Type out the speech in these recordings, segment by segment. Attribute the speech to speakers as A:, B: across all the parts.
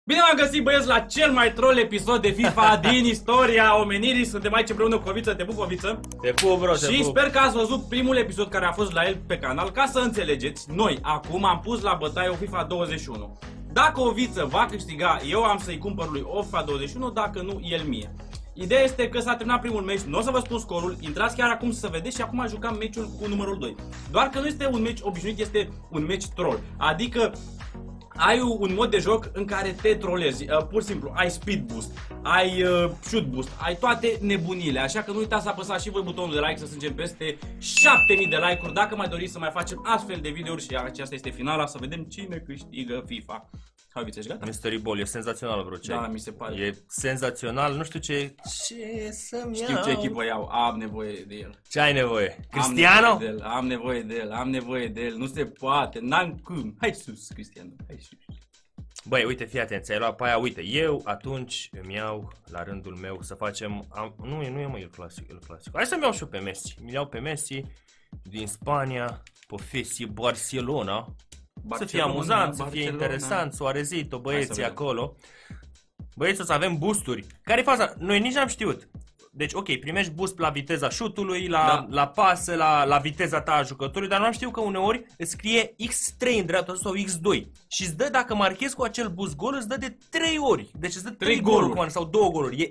A: Bine v-am găsit, băieți, la cel mai troll episod de FIFA din istoria omenirii. Suntem aici împreună cu Oviță, te pup, Oviță.
B: Te pup, bro, te
A: Și
B: pup.
A: sper că ați văzut primul episod care a fost la el pe canal. Ca să înțelegeți, noi acum am pus la bătaie o FIFA 21. Dacă Oviță va câștiga, eu am să-i cumpăr lui o FIFA 21, dacă nu, el mie. Ideea este că s-a terminat primul meci, nu o să vă spun scorul, intrați chiar acum să vedeți și acum jucăm meciul cu numărul 2. Doar că nu este un meci obișnuit, este un meci troll. Adică ai un mod de joc în care te trolezi, pur și simplu, ai speed boost, ai shoot boost, ai toate nebunile, așa că nu uitați să apăsați și voi butonul de like, să strângem peste 7000 de like-uri dacă mai doriți să mai facem astfel de videouri și aceasta este finala, să vedem cine câștigă FIFA. Hai, Viță, ești gata?
B: Mystery Ball, e senzațional, bro, ce
A: Da, mi se pare.
B: E senzațional, nu știu ce să-mi
A: Știu
B: iau.
A: ce echipă iau, am nevoie de el.
B: Ce ai nevoie? Cristiano?
A: Am nevoie de el, am nevoie de el, nu se poate, n-am cum. Hai sus, Cristiano, hai sus.
B: Băi, uite, fii atent, ți-ai luat pe aia, uite, eu atunci îmi iau la rândul meu să facem, nu e mă, el clasic. Hai să-mi iau și eu pe Messi, mi iau pe Messi din Spania, pe FC Barcelona. Să fie amuzant, să fie interesant, soarezit-o, băieții acolo. Băieți, o să avem boosturi. Care-i faza? Noi nici n-am știut. Deci, ok, primești boost la viteza shoot-ului, la pasă, la viteza ta a jucătorului, dar nu am știut că uneori îți scrie X3 în dreapta sau X2 și îți dă, dacă marchezi cu acel boost gol, îți dă de 3 ori. Deci îți dă 3 goluri sau 2 goluri.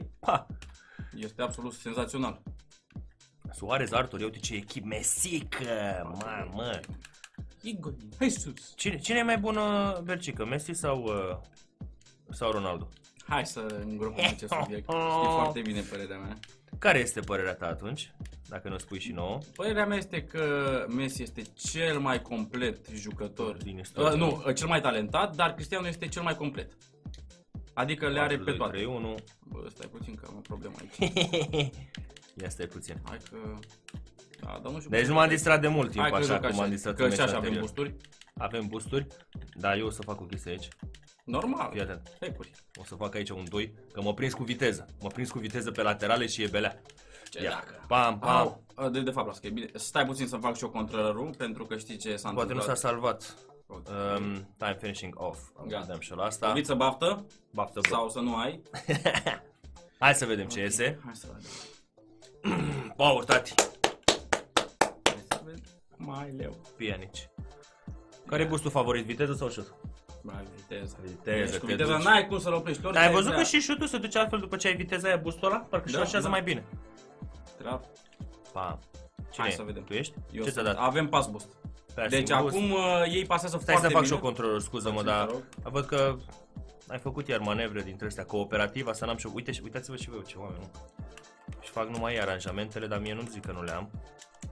A: Este absolut senzațional.
B: Suarez, Artur, uite ce echip, Mesică, mamă.
A: Hai sus.
B: Cine e mai bună, Bercică, Messi sau Ronaldo?
A: Hai să îngropăm acest subiect. Știi foarte bine părerea mea.
B: Care este părerea ta atunci? Dacă nu spui și nouă.
A: Părerea mea este că Messi este cel mai complet jucător
B: din istorie.
A: Nu, cel mai talentat, dar Cristiano este cel mai complet. Adică le are pe toate.
B: 3-1.
A: Bă, stai puțin că am o problemă aici.
B: Ia stai puțin.
A: Hai că... Da, dar nu știu.
B: Deci nu m-am distrat de mult timp, așa cum m-am distrat
A: că și așa avem boosturi.
B: Avem boosturi, dar eu o să fac o chestie aici.
A: Normal.
B: Fii atent.
A: Securi.
B: O să fac aici un 2, că mă prins cu viteză. Mă prins cu viteză pe laterale și e belea.
A: Ce dacă?
B: Pam, pam.
A: De fapt, las că e bine. Stai puțin să fac și eu controllerul, pentru că știi ce s-a întâmplat.
B: Poate nu s-a salvat. Time finishing off. Dăm și la asta.
A: Oviță, baftă?
B: Baftă, bro.
A: Sau să nu ai?
B: Hai să vedem ce iese.
A: Hai să vedem.
B: Power, tati.
A: Hai să vedem. Mai leu.
B: Pianici. Care e boostul favorit, viteză sau shoot?
A: Mai viteză.
B: Viteză,
A: cu viteza n-ai cum să-l oprești.
B: Dar ai văzut că și shoot-ul se duce altfel după ce ai viteza aia, boostul ăla? Parcă și așează mai bine.
A: Pam.
B: Hai să vedem. Tu ești?
A: Ce ți-a dat? Avem pass boost. Deci acum ei pasează foarte bine.
B: Stai să fac și o controlul, scuză-mă, dar văd că ai făcut iar manevre dintre astea cooperativa, să n-am și... Uitați-vă și voi ce oameni, nu? Și fac numai ei aranjamentele, dar mie nu-mi zic că nu le am.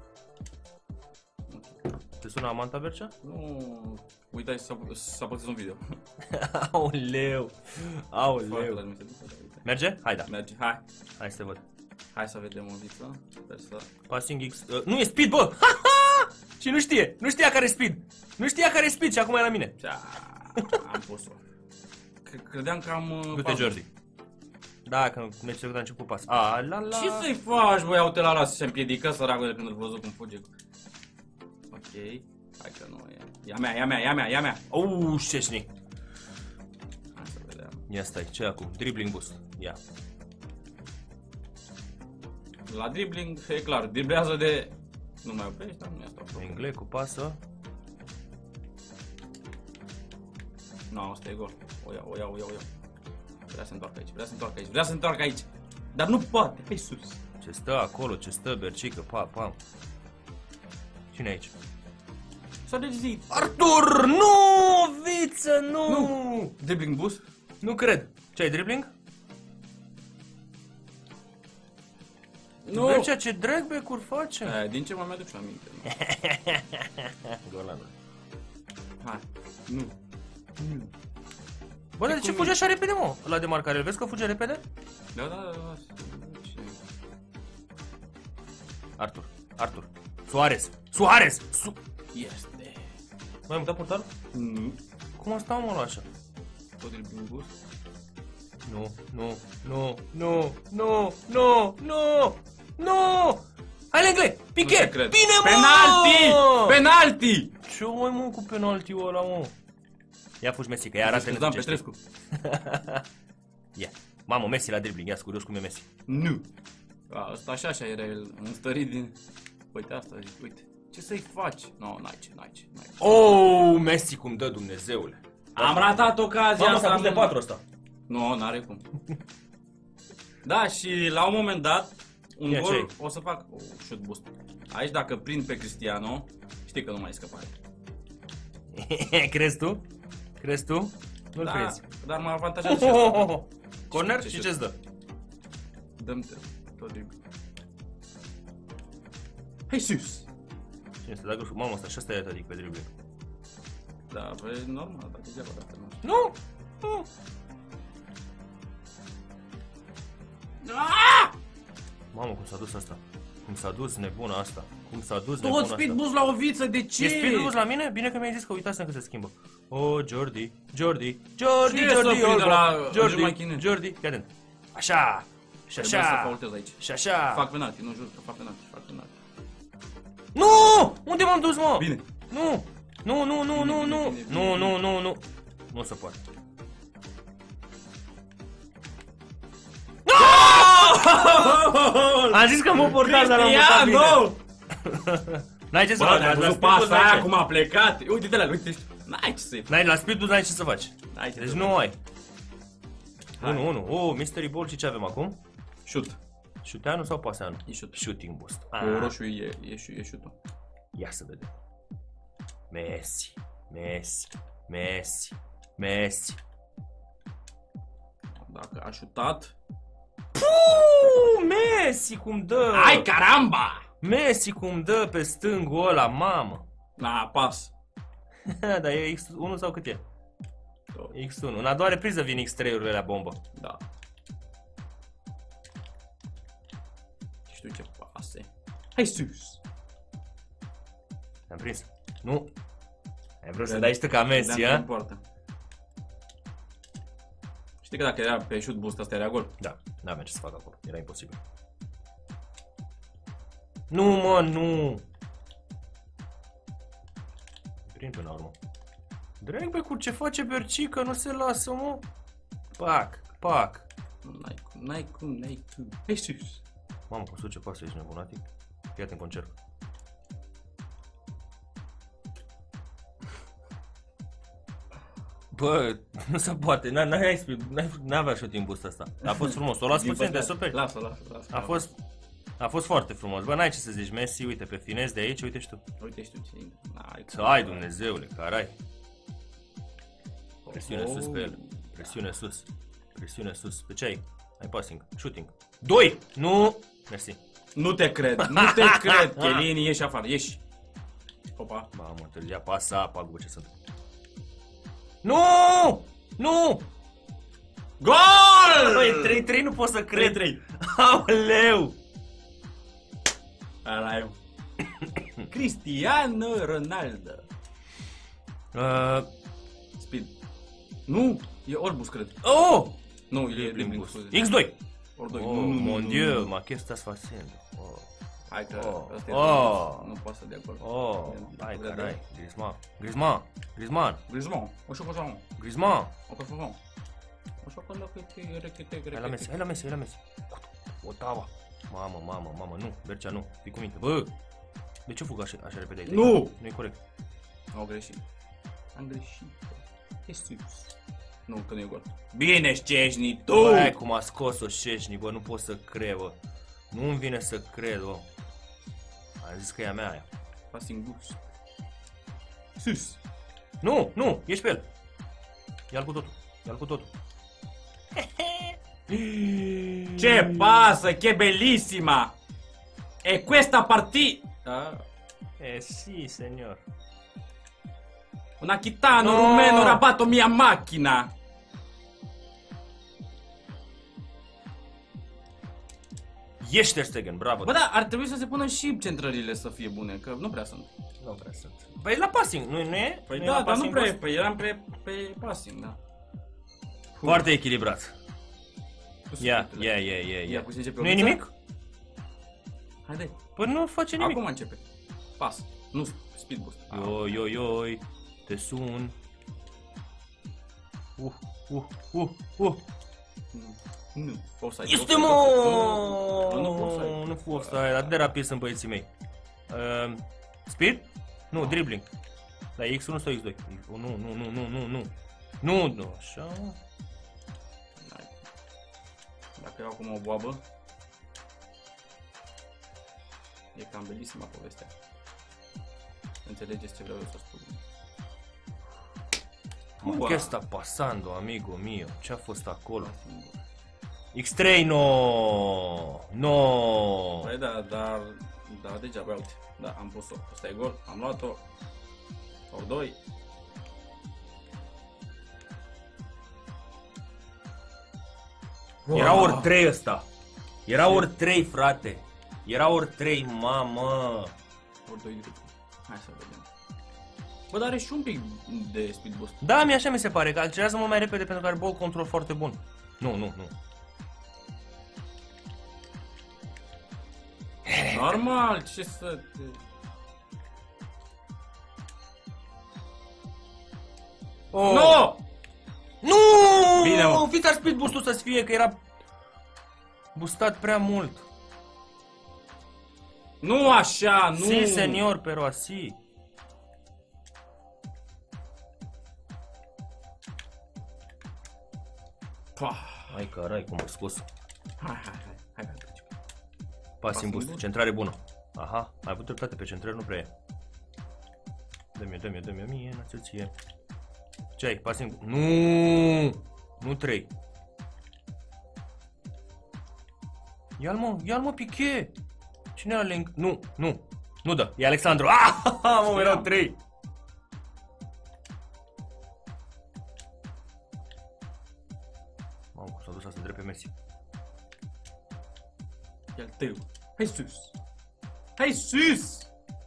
B: Te sună Amanta, Bercea?
A: Nu, uitați să apăsezi un video.
B: Aoleu, aoleu. Merge? Hai, da.
A: Merge, hai.
B: Hai să te văd.
A: Hai să vedem o viță.
B: Passing X... nu e speed, bă! Și nu știe, nu știa care e speed. Nu știa care e speed și acum e la mine.
A: Am pus-o. Credeam că am...
B: Du-te, Jordi. Da, că meciul trecut a început pas.
A: Ce să-i faci, băi? Uite la se împiedică săracul de când îl văzut cum fuge. Ok, hai că nu e. Ia mea.
B: Șeșnic.
A: Hai să vedem.
B: Ia stai, ce acum? Dribbling boost. Ia.
A: La dribbling, e clar, driblează de... Nu mai oprești, dar nu e asta.
B: Engle cu pasă.
A: Nu, asta e gol. O iau. Vrea să se întoarcă aici. Dar nu poate, pe sus.
B: Ce stă acolo, ce stă Bercică, pam. Cine e aici?
A: S-a dezit.
B: Artur, nu, Viță, nu.
A: Dribbling boost?
B: Nu cred. Ce ai, dribbling?
A: Nu.
B: Bercea, ce drag-back-uri face?
A: Din ce mi-aduc și aminte.
B: Golanul.
A: Hai, nu.
B: Bă, de ce fuge așa repede, mă? Ăla de marcare, vezi că fuge repede?
A: Da.
B: Artur. Suarez!
A: Este.
B: Mai mutat portarul?
A: Nu.
B: Cum asta, mă, la așa?
A: Tot dribbling boost?
B: Nu! Hai, Lengle! Piqué! Bine,
A: mă! Penalti!
B: Ce mai mă cu penaltiul ăla, mă? Ia fugi, Messi, că ea arată.
A: Dan Petrescu.
B: Ia. Mamă, Messi la dribbling, ia curios cum e Messi.
A: Nu. Asta așa era el, înstărit din... Uite asta zic, uite. Ce să-i faci? N-ai ce.
B: Oh, Messi cum dă, Dumnezeule.
A: Am ratat ocazia
B: Mamă,
A: asta.
B: s-a pus de 4 ăsta.
A: Nu, n-are cum. Da, și la un moment dat, un
B: Ia,
A: gol
B: ce-i?
A: o să fac shoot boost. Aici dacă prind pe Cristiano, știi că nu mai e scăpare.
B: Crezi tu? Crezi tu? Nu-l
A: Da,
B: crezi.
A: dar mă avantajează și asta.
B: Corner
A: Ce
B: și
A: șut?
B: ce-ți dă?
A: Dăm-te tot dribble. Hai sus!
B: Cine este? Dacă mamă, asta și ăsta e adică pe dribbling.
A: Da, e normal, dar degeaba dacă nu știu.
B: Nu! Nu! Mamă, cum s-a dus asta? Cum s-a dus nebuna asta? Cum s-a dus nebuna
A: Tot
B: asta?
A: speed boost la o viță, de ce?
B: E speed boost la mine? Bine că mi-ai zis că uitați că se schimbă. Oh, Jordi,
A: Ce să prindă la Jordi Machine?
B: Jordi, fii atent. Așa, și
A: Trebuie să
B: așa,
A: faultez aici.
B: și așa.
A: Fac penalti, nu jur că fac penalti, fac penalti.
B: Nu! Unde m-am dus, mă?
A: Bine.
B: Nu! Nu, nu, nu, nu, nu!
A: bine,
B: Nu, nu, nu, nu! Nu se poate. Am zis că mă portați, dar l-am mutat bine.
A: Cristiano!
B: N-ai ce să
A: Bă,
B: faci,
A: dar
B: la
A: văzut
B: speed boost
A: pasa aia
B: n-ai
A: cum
B: ce.
A: a plecat. Uite-te la, uite, n-ai ce să-i faci.
B: N-ai, la speed boost n-ai ce să faci.
A: N-ai ce
B: Deci
A: să
B: nu ai.
A: Hai.
B: 1-1. Oh, Mystery Ball și ce avem acum?
A: Shoot.
B: Șuteanu sau paseanu?
A: E shoot.
B: Shooting boost.
A: Cu roșu e shoot-ul.
B: Ia să vedem. Messi, Messi, Messi, Messi.
A: Dacă a șutat...
B: Messi cum dă!
A: Ai caramba!
B: Messi cum dă pe stângul ăla, mamă!
A: Na, pas.
B: Dar e X1 sau cât e? X1. În a doua repriză vin X3-urile la bombă.
A: Da. Știu ce pase. Hai sus!
B: Am prins. Nu. Ai vrut să dai și tu ca Messi,
A: Vedeam
B: a?
A: în poartă. Știi că dacă era pe shoot boost, asta era gol.
B: Da, n-aveam ce să fac acolo. Era imposibil. Nu, mă, nu! Prind până la urmă. Drag pe cu ce face Bercică, nu se lasă, mă. Pac, pac.
A: N-ai cum. Hai sus!
B: Mamă, cum suce pasă, ești nebunatic? Fii atent, încerc. Bă, nu se poate, n-avea shooting boost asta. A fost frumos, o las puțin de super.
A: Lasă.
B: A fost foarte frumos. Bă, n-ai ce să zici, Messi, uite, pe finez de aici, uite și tu.
A: Uite, știu ce e.
B: Să ai, Dumnezeule, carai. Presiune sus pe el. Presiune sus. Presiune sus. Pe ce ai? Ai passing. Shooting. 2! Nu! Mersi.
A: Nu te cred. Chelini, ieși afară, ieși. Opa.
B: Mamă, întârzia pasa, pagubă ce sunt. Nu! Nu!
A: Gol!
B: Băi, 3-3 nu pot să cred.
A: 3-3.
B: Aoleu!
A: Ala eu. Cristiano Ronaldo. Speed. Nu, e Orbus, cred.
B: Oh!
A: Nu, e dribbling, scuze.
B: X2!
A: Ori 2.
B: Oh, mon Dieu, ma che stai facendo? Oh.
A: Hai că
B: Oh.
A: ăsta e
B: Oh.
A: nu poate să dea gol.
B: Oh,
A: E-
B: hai,
A: e-
B: carai. Griezmann.
A: Griezmann, o șocolată. O perfumă. O șocolată
B: Hai la Messi. Ottawa. Mamă, nu, Bercea, nu, fii cu minte. Bă, de ce fug așa repede aici?
A: Nu!
B: Nu e corect.
A: Am greșit. E sus. Nu, că nu e gol. Bine, Szczesny, tu!
B: Băi, cum a scos-o Szczesny, bă, nu pot să cred, bă. Nu-mi vine să cred, bă. Am zis că e a mea aia.
A: Passing boost. Sus.
B: Nu, ești pe el. Ia-l cu totul.
A: Che passa, che bellissima! E questa partita...
B: Sì, signor.
A: Un achitano
B: No!
A: rumeno rabato mia macchina!
B: Ești Ter Stegen, bravo.
A: Bă, da, ar trebui să se pună și centrările să fie bune, că nu prea sunt.
B: Nu prea sunt. Păi la passing, nu e?
A: Păi
B: Nu e
A: da,
B: la
A: dar nu
B: passing
A: prea e,
B: boost?
A: păi eram pe passing, da.
B: Foarte echilibrat. Ia,
A: Ia cu sege pe
B: Nu e
A: obiță?
B: nimic?
A: Haide,
B: Păi nu face nimic.
A: acum începe. Pas, nu, speed boost.
B: Oi, te sun.
A: Nu. Offside.
B: Este, mă! Nu fu offside, atât de rapid sunt băieții mei. Speed? Nu, dribbling. Da, X1 sau X2? Nu, așa.
A: Dacă iau acum o boabă, e cam belisima povestea. Înțelegeți ce vreau eu să spun.
B: Ma che sta passando, amigo mio? Ce a fost acolo? X3, no! No!
A: Păi da, degeaba, uite. Da, am pus-o. Asta e gol, am luat-o. Ori 2.
B: Era ori 3 ăsta. Era ori 3, frate. Era ori 3, mamă.
A: Ori 2 de. Hai să vedem. Bă, dar are și un pic de speed boost.
B: Da, așa mi se pare, că accelerează mult mai repede pentru că are ball control foarte bun. Nu.
A: Normal, ce să te...
B: Oh.
A: No!
B: Nu!
A: Bine, mă.
B: Fiți ar speed boost-ul să-ți fie, că era boostat prea mult.
A: Nu așa, nu!
B: Si, senior, pero así. Hai carai, cum a scos.
A: Hai.
B: Passing boost, centrare bună. Aha, ai avut dreptate, pe centrare nu prea e. Dă-mi o mie, n-ați ție. Ce ai? Passing boost. Nu 3. Ia-l mă, Piqué. Cine era link? Nu dă, e Alexandru. Mă, erau 3. Mamă, cum s-a dus asta drept pe Messi.
A: E al tău. Hai sus!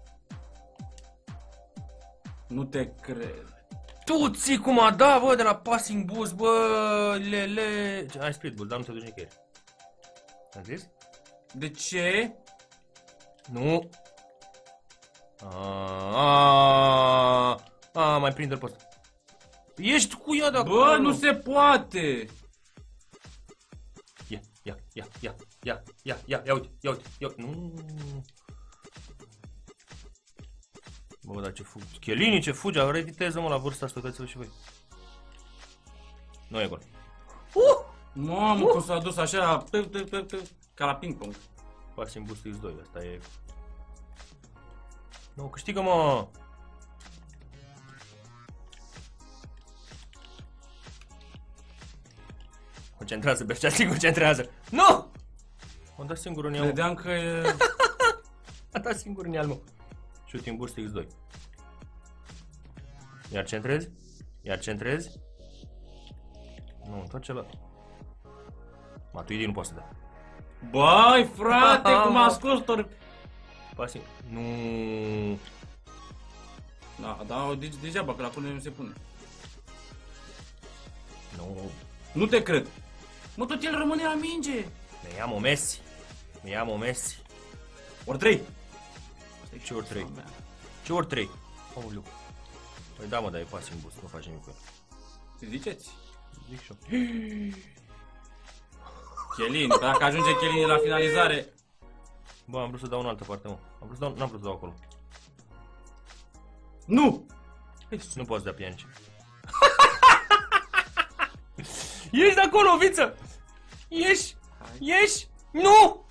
A: Nu te cred.
B: Tu ții cum a dat, bă, de la passing boost, bă, lele. Hai speed boost, dar nu te duci nicăieri. Am zis?
A: De ce?
B: Nu. Mai prinde-l pe ăsta. Ești cu ea de acolo.
A: Bă, nu se poate!
B: Ia uite. Nu. Bă, dar ce fugi. Chiellini, ce fugi, are viteză, mă, la vârsta asta, uitați-vă și voi. Nu e gol.
A: Mamă, cum s-a dus așa, ca la ping-pong.
B: Passing boost X2, asta e... Nu, câștigă, mă! Concentrează, Berceații, concentrează! Nu! M-a dat singur în ea.
A: Credeam că e...
B: A dat singur în ea, mă. Shooting boost X2. Iar centrezi? Nu, întoarce la... Matuidi nu poate să dea.
A: Băi, frate, cum a scos tor...
B: Passing... Nu.
A: Da, degeaba, că la pune nu se pune.
B: Nu.
A: Nu te cred. Mă, tot el rămâne la minge.
B: Mi llamo Messi.
A: Ori 3.
B: Ce ori 3? Ce ori 3? Aoleu. Păi da, mă, dar e passing boost, nu faci nimic cu el.
A: Ce ziceți?
B: Zic și eu.
A: Chiellini, dacă ajunge Chiellini la finalizare...
B: Bă, am vrut să dau în altă parte, mă. N-am vrut să dau acolo.
A: Nu!
B: Nu poți da Pjanic. Ieși de acolo, Viță! Ieși! Nu!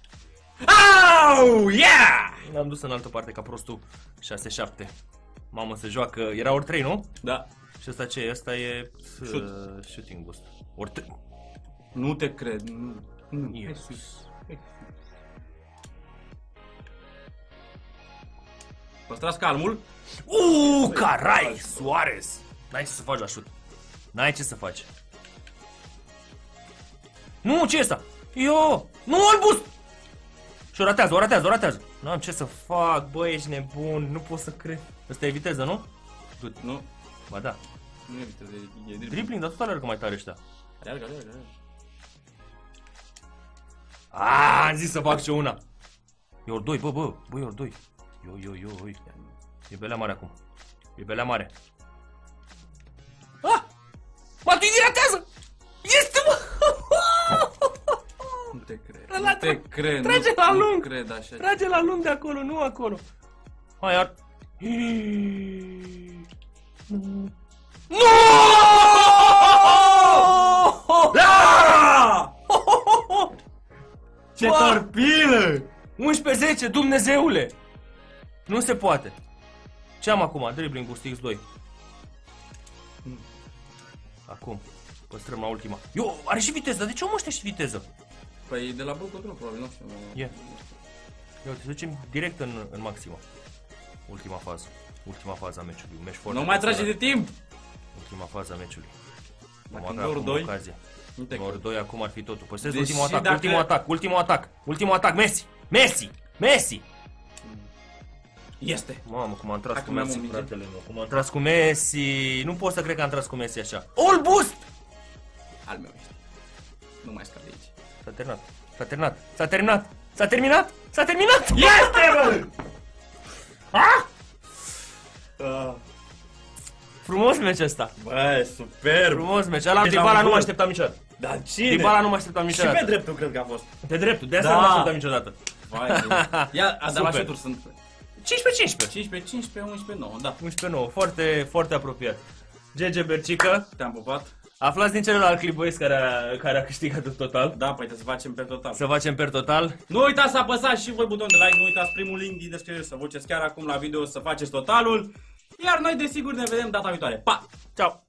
A: Au! Yeah!
B: L-am dus în altă parte ca prostul. 6-7. Mamă, se joacă. Era ori 3, nu?
A: Da.
B: Și ăsta ce e? Ăsta e shooting boost. Ori 3.
A: Nu te cred. Nu.
B: Yes.
A: Păstrați calmul.
B: Carai! Suarez! N-ai ce să faci la șut. N-ai ce să faci. Nu, ce e asta? Nu, al boost! Și o ratează. N-am ce să fac, bă, ești nebun, nu pot să cred. Ăsta e viteză, nu?
A: Nu.
B: Ba da.
A: Nu e viteză, e dribbling.
B: Dribbling, dar tot alergă mai tare ăștia.
A: Alergă.
B: Am zis să fac și una. E ori 2, bă, e ori 2. Yo. E belea mare acum. E belea mare. Matuidi ratează! Este, mă!
A: Nu te cred,
B: La-
A: nu te cred,
B: Trage la
A: nu
B: lung!
A: cred așa.
B: Trage la lung de acolo, nu acolo. Hai, iar... Nu!
A: Da! Ce
B: Bă!
A: torpilă!
B: 11-10, Dumnezeule! Nu se poate. Ce am acum? Dribbling boost X2. Acum. Păstrăm la ultima. Eu, are și viteză, dar de ce omul ăștia și viteză?
A: Păi de la ball control probabil, nu știu.
B: Ia. Ia uite, ducem direct în maximă. Ultima fază. Ultima fază a meciului. Un meci foarte
A: Nu mai trage
B: controlat.
A: de timp!
B: Ultima fază a meciului.
A: Dacă
B: Vom
A: în
B: avea
A: ori
B: acum
A: doi,
B: ocazia.
A: nu te
B: În ori
A: cred.
B: 2 acum ar fi totul. Păstrez
A: Deși
B: ultimul atac,
A: dacă-
B: ultimul atac, ultimul atac, ultimul atac, Messi! Messi! Messi!
A: Este!
B: Mamă, cum am tras
A: Dacă
B: cu
A: mai am
B: Messi,
A: un minge.
B: fratele meu. Cum am tras cu Messi. Nu pot să cred că am tras cu Messi așa. All boost!
A: Al meu este. Nu mai scap de aici.
B: S-a terminat. S-a terminat. S-a terminat. S-a terminat. S-a terminat.
A: Este, bă!
B: Frumos meci ăsta.
A: Bă, superb!
B: Frumos meci. Ala
A: Deci
B: Dybala
A: am
B: nu mă
A: gol.
B: așteptam niciodată.
A: Dar cine?
B: Dybala nu mă așteptam
A: Și
B: niciodată.
A: pe dreptul cred că a fost.
B: Pe dreptul. De asta
A: Da.
B: nu mă așteptam niciodată.
A: Vai, ia, dar la
B: Super.
A: șuturi sunt
B: 15-15.
A: 15, 15, 11, 9, da.
B: 11-9. Foarte, foarte apropiat. GG Bercică.
A: Te-am pupat.
B: Aflați din celălalt clip băieți care a câștigat în total.
A: Da, păi trebuie să facem pe total.
B: Să facem per total.
A: Nu uitați să apăsați și voi butonul de like, nu uitați primul link din descriere să vă duceți chiar acum la video să faceți totalul. Iar noi desigur ne vedem data viitoare. Pa!
B: Ciao.